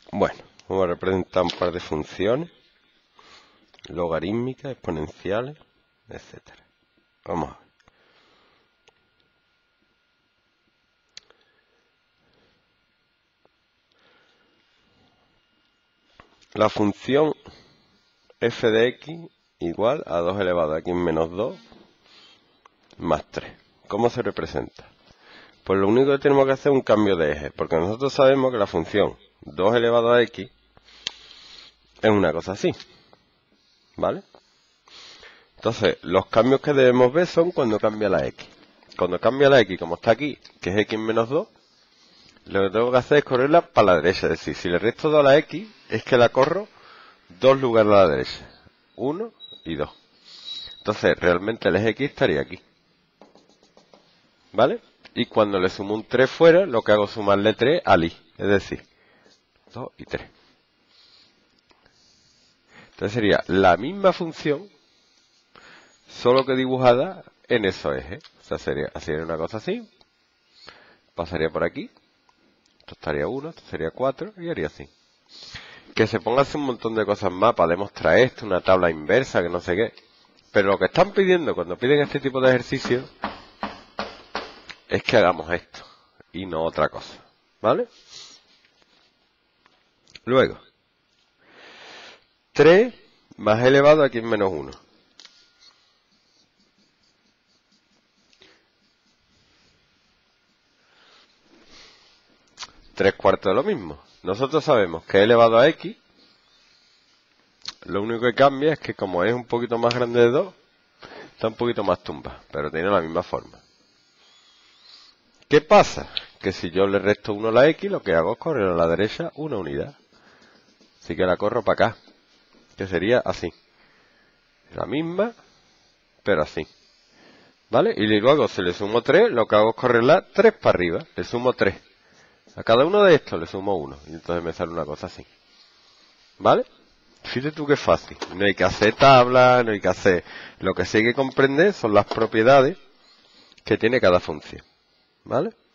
Bueno, vamos a representar un par de funciones logarítmicas, exponenciales, etcétera. Vamos a ver. La función f de x igual a 2 elevado a x menos 2 más 3. ¿Cómo se representa? Pues lo único que tenemos que hacer es un cambio de eje, porque nosotros sabemos que la función 2 elevado a x es una cosa así, ¿vale? Entonces, los cambios que debemos ver son cuando cambia la x. Cuando cambia la x, como está aquí, que es x menos 2, lo que tengo que hacer es correrla para la derecha. Es decir, si le resto 2 a la x, es que la corro 2 lugares a la derecha. 1 y 2. Entonces, realmente el eje x estaría aquí. ¿Vale? Y cuando le sumo un 3 fuera, lo que hago es sumarle 3 al y. Es decir, 2 y 3. Entonces sería la misma función, solo que dibujada en esos ejes. O sea, sería una cosa así. Pasaría por aquí. Esto estaría 1, esto sería 4 y haría así. Que se ponga a hacer un montón de cosas más para demostrar esto, una tabla inversa, que no sé qué. Pero lo que están pidiendo cuando piden este tipo de ejercicios es que hagamos esto y no otra cosa. ¿Vale? Luego, 3 más elevado a x menos 1. Tres cuartos de lo mismo. Nosotros sabemos que elevado a x, lo único que cambia es que como es un poquito más grande de 2, está un poquito más tumba, pero tiene la misma forma. ¿Qué pasa? Que si yo le resto 1 a la x, lo que hago es correr a la derecha una unidad. Así que la corro para acá, que sería así. La misma, pero así. ¿Vale? Y luego si le sumo 3, lo que hago es correrla 3 para arriba. Le sumo 3. A cada uno de estos le sumo 1. Y entonces me sale una cosa así. ¿Vale? Fíjate tú qué fácil. No hay que hacer tabla, no hay que hacer... Lo que sí hay que comprender son las propiedades que tiene cada función. ¿Vale?